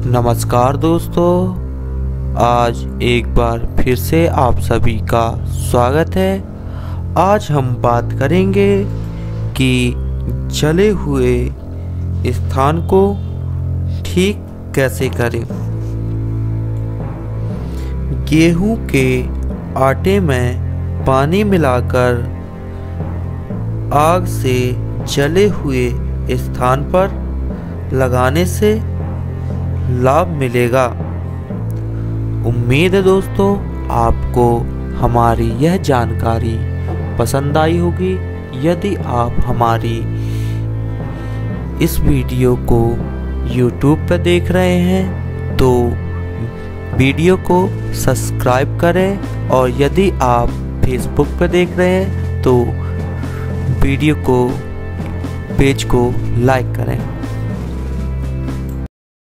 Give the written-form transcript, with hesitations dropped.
नमस्कार दोस्तों, आज एक बार फिर से आप सभी का स्वागत है। आज हम बात करेंगे कि जले हुए स्थान को ठीक कैसे करें। गेहूं के आटे में पानी मिलाकर आग से जले हुए स्थान पर लगाने से लाभ मिलेगा। उम्मीद है दोस्तों आपको हमारी यह जानकारी पसंद आई होगी। यदि आप हमारी इस वीडियो को YouTube पर देख रहे हैं तो वीडियो को सब्सक्राइब करें, और यदि आप Facebook पर देख रहे हैं तो वीडियो को पेज को लाइक करें।